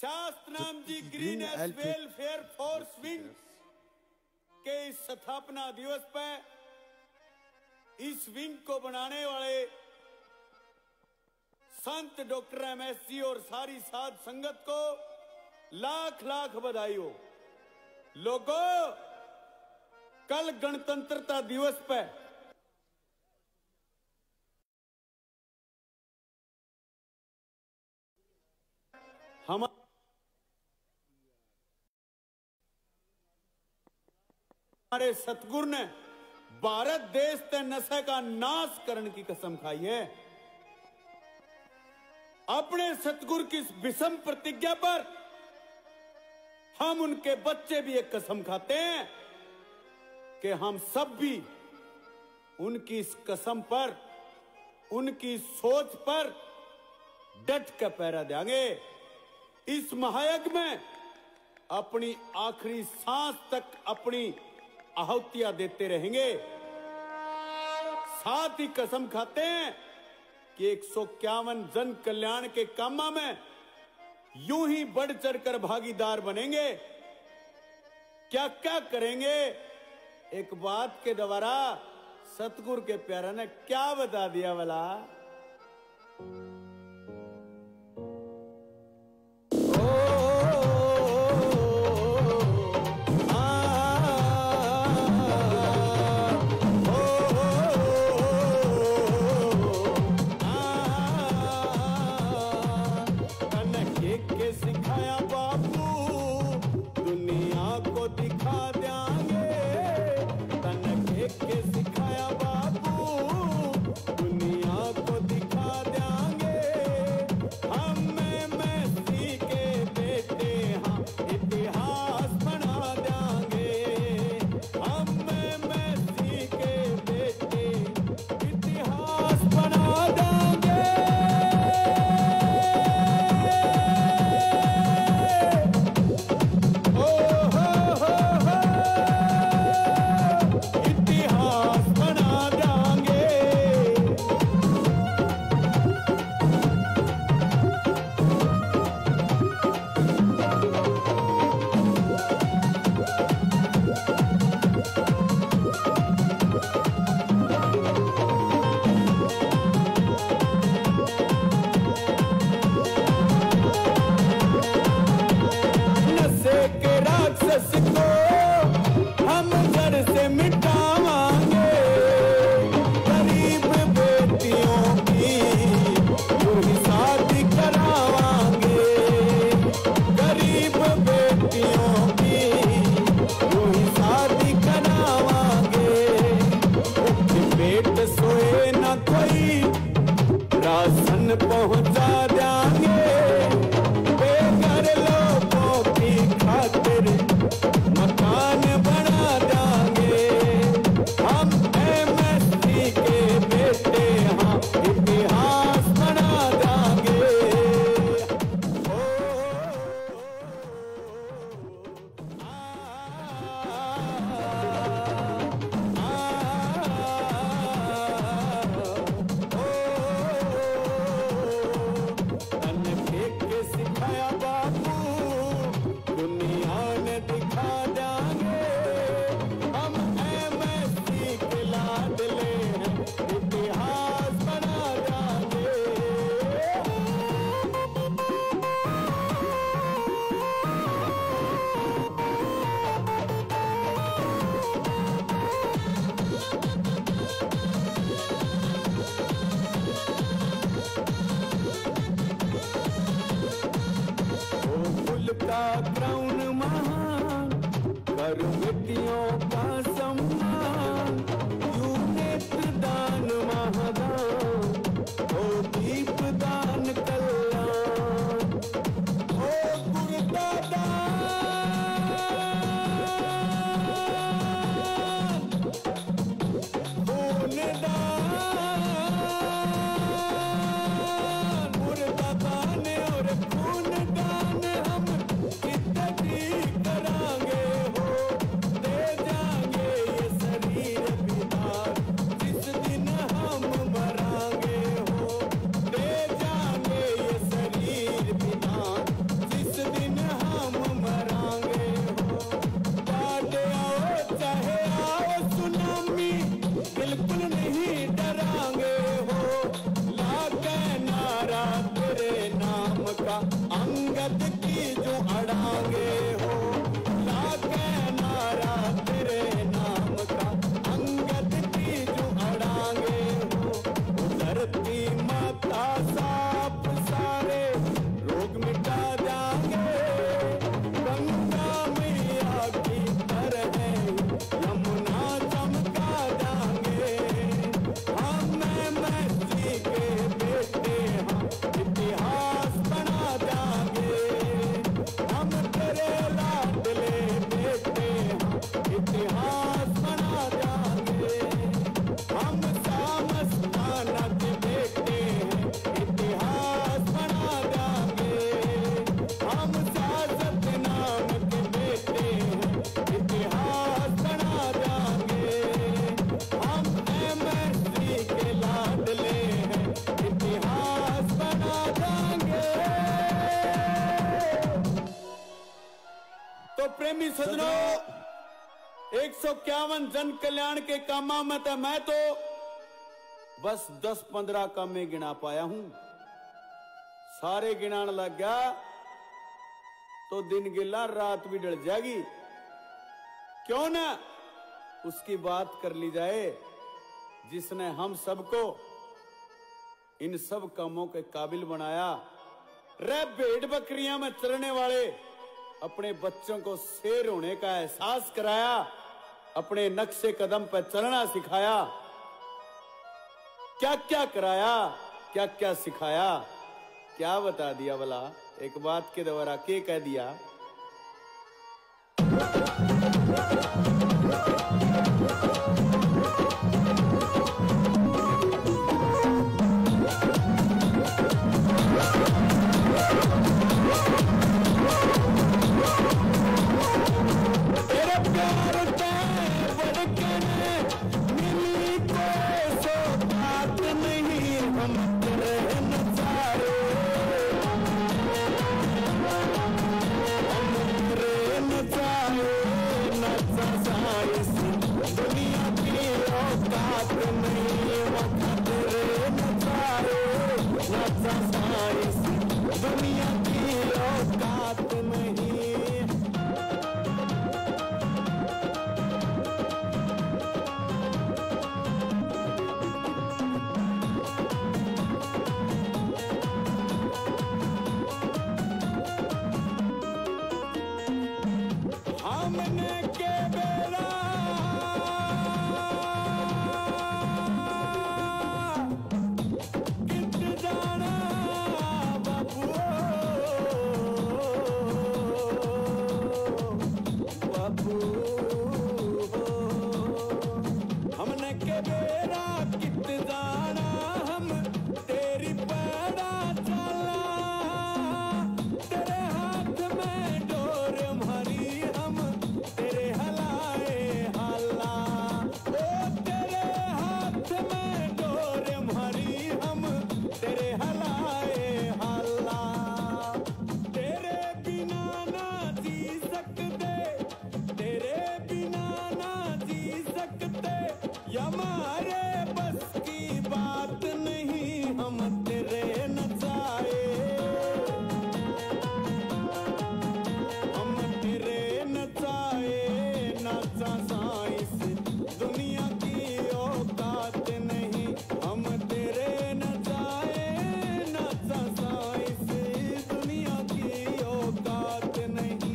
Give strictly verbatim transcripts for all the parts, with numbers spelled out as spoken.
शास्त्रनाम जी green S welfare force wing के इस स्थापना दिवस पर इस विंग को बनाने वाले संत डॉक्टर एम एस जी और सारी साध संगत को लाख लाख बधाई हो। लोगों, कल गणतंत्रता दिवस पर हम हमारे सतगुरु ने भारत देश ते नशे का नाश करने की कसम खाई है। अपने सतगुरु की विषम प्रतिज्ञा पर हम उनके बच्चे भी एक कसम खाते हैं कि हम सब भी उनकी इस कसम पर, उनकी सोच पर डट कर पहरा देंगे। इस महायज्ञ में अपनी आखिरी सांस तक अपनी आहुतियां देते रहेंगे। साथ ही कसम खाते हैं कि एक सौ इक्यावन जन कल्याण के कामों में यूं ही बढ़ चढ़कर भागीदार बनेंगे। क्या क्या करेंगे, एक बात के द्वारा सतगुरु के प्यारा ने क्या बता दिया भला। पहुंचा देंगे बेघर लोगों की खातिर मकान बना देंगे। हम एमएसटी के बेटे हाँ इतिहास बना देंगे। ओ, आ, क्राउन महान कर बेटियों का सम्मान, यूनिट दान महादान ओ दीप दान कल्याण ओ गुरुदादा खून दान मुर्दाबान और खून दान हम करांगे हो दे जाएंगे। अंगद की जो अड़ांगे हो, लागे नारा तेरे नाम का, अंगद की जो अड़ांगे हो। धरती माता साफ सारे रोग मिटा देंगे, गंगा मैया की तरह यमुना चमका देंगे। हम मैत्री के बेटे हम इतिहास बना देंगे, हम तेरे लाडले बेटे हम इतिहास बना देंगे। हम सामस्ताना के बेटे हैं, इतिहास बना देंगे। हम साजत नाम के बेटे हैं, इतिहास बना देंगे। हम एमएससी के लाडले हैं, इतिहास बना देंगे। तो प्रेमी सज्जनों, एक सौ इक्यावन जन कल्याण के कामा में तो मैं तो बस दस पंद्रह काम में गिना पाया हूं। सारे गिनान लग गया तो दिन गिला रात भी डल जाएगी। क्यों ना उसकी बात कर ली जाए जिसने हम सबको इन सब कामों के काबिल बनाया। रे भेड़ बकरियां में चरने वाले अपने बच्चों को शेर होने का एहसास कराया, अपने नक्शे कदम पर चलना सिखाया। क्या क्या कराया, क्या क्या सिखाया, क्या बता दिया भला। एक बात के द्वारा के कह दिया। तेरे प्यार पे बड़कन मिली को सो बात नहीं, हम तेरे नजारे, हम तेरे नजारे नचा साइस दुनिया की औकात नहीं, वखा तेरे नजारे नचा साइस दुनिया की औकात नहीं। हमने के बेरा कित जाना बाबू, बाबू हमने के बेरा कित जाना, हम तेरी पैदा चला, तेरे हाथ में डोर मारी हम तेरे हलाए हल्ला। ओ तेरे हाथ में डोर मारी हम तेरे हलाए हल्ला। तेरे बिना ना जी सकते, तेरे बिना ना जी सकते, हमारे बस की बात नहीं, हम तेरे नचाए, हम तेरे नचाए नाचा साइस दुनिया की औकात नहीं, हम तेरे नचाए नाचा साइस दुनिया की औकात नहीं।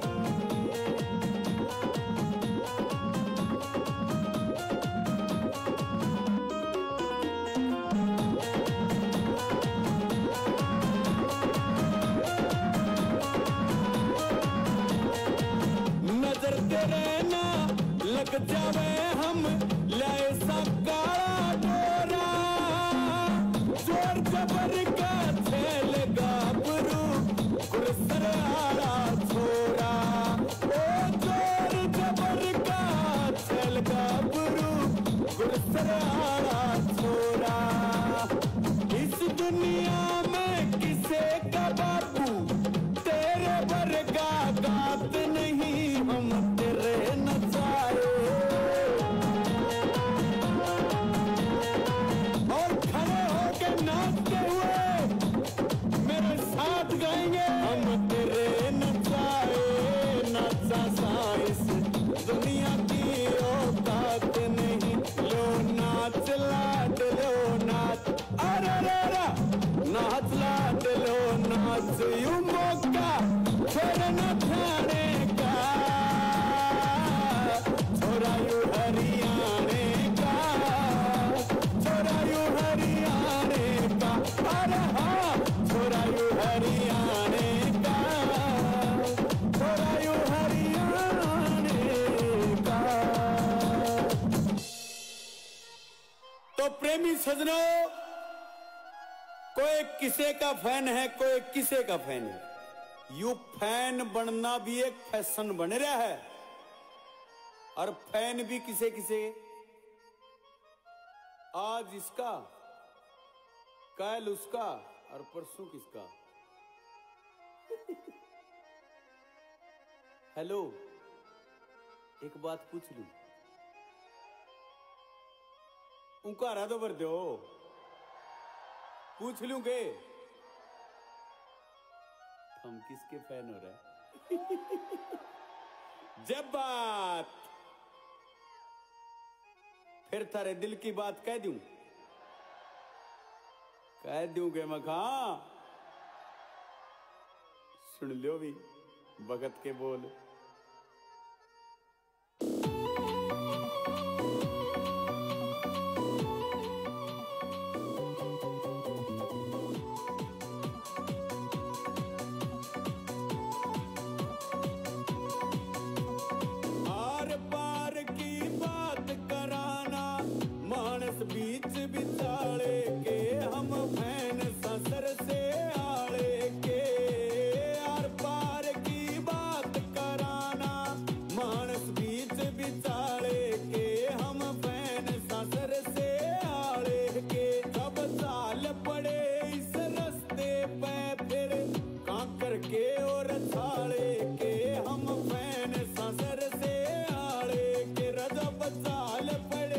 नजर तेरे ना लग जावे हम लाए सा काला डोरा, जोर जबर का छेल गाबरू गुरसर आला छोरा। ओ जोर जबर का छेल गाबरू गुरसर आला छोरा। इस दुनिया में किसे का बाबू तेरे वर्गा गात नहीं, हम तेरे नचाए और खड़े होके नाचते हुए मेरे साथ गाएंगे। हम आज यू मौका फिर न ठाणे का, छोरा यू हरियाणे का, छोरा यू हरियाणे का, अरे हाँ छोरा यू हरियाणे का, छोरा यू हरियाणे का। तो प्रेमी सजनों, कोई किसे का फैन है, कोई किसे का फैन है। यू फैन बनना भी एक फैशन बन रहा है, और फैन भी किसे किसे, आज इसका, कल उसका, और परसों किसका। हेलो, एक बात पूछ लूं, उनका रहा तो भर दो, पूछ लूं के हम किसके फैन हो रहे हैं। जब बात फिर थारे दिल की बात कह दूं, कह दूंगे मखा, सुन लो भी भगत के बोल। बीच बिचाले के हम फैन ससर से आले के, आर पार की बात कराना, मानस बीच बिचाले के हम फैन ससर से आले के। कब साल पड़े इस रास्ते पे फिर कांकर के और छाले के, हम फैन ससर से आले के। रजब साल पड़े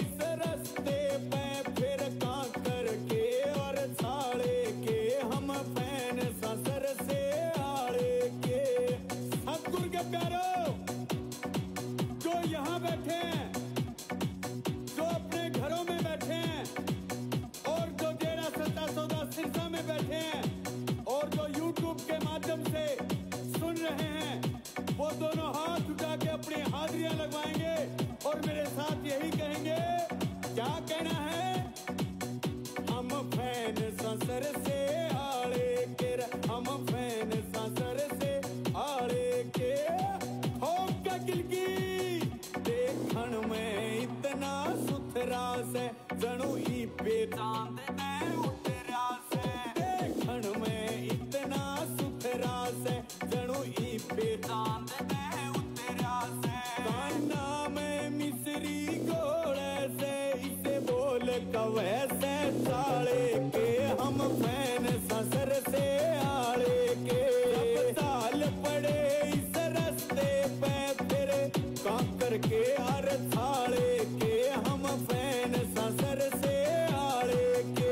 वो दोनों हाथ उठा के अपनी हाजिरियां लगवाएंगे और मेरे साथ यही कहेंगे, क्या कहना है, हम फैन ससर से आले के, हम फैन ससर से आले के। हो क्या किलकी देखण में इतना सुथरा से, जणू ही बेचांद में उतरा से, देखण में इतना सुथरा से, जणू ही बेचांद में उतरा से। कान्हा में मिसरी घोड़े से, इसे बोल कवे से चाले के, हम फैन ससर से आले के। जब साल पड़े इस रास्ते पे फिर कांकर के हर थाले के, हम फैन ससर से आले के।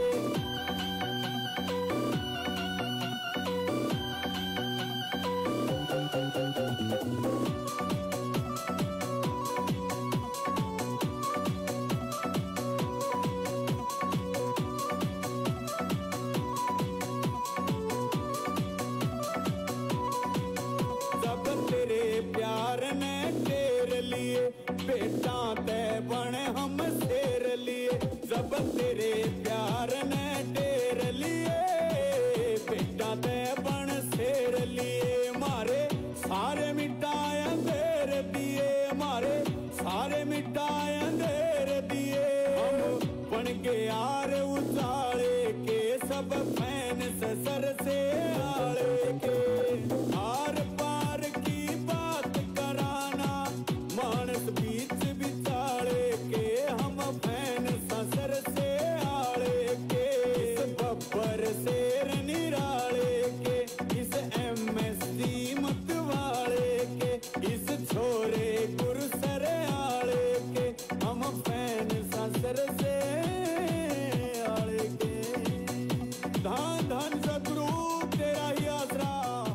प्यार ने टेर लिए बेटा ते बने हम शेर लिए, जब तेरे प्यार ने टेर लिए बेटा ते बन शेर लिए। मारे सारे मिटाए अंधेर दिए, मारे सारे मिटाए अंधेर दिए। हम बन के यार उजाले के, सब फैन ससर से आले के। आर पार की बात कराना, मानस बीच बिचाले के, हम फैन ससर से आले के। इस बब्बर शेर निराले के, इस एम एस डी मत वाले के, इस छोरे गुरसर आले के, हम फैन ससर से आले के। धन धन सतगुरु तेरा ही आसरा।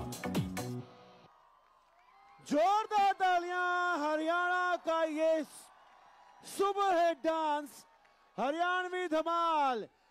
जोरदार तालियां हरियाणा का ये सुबह है डांस, हरियाणवी धमाल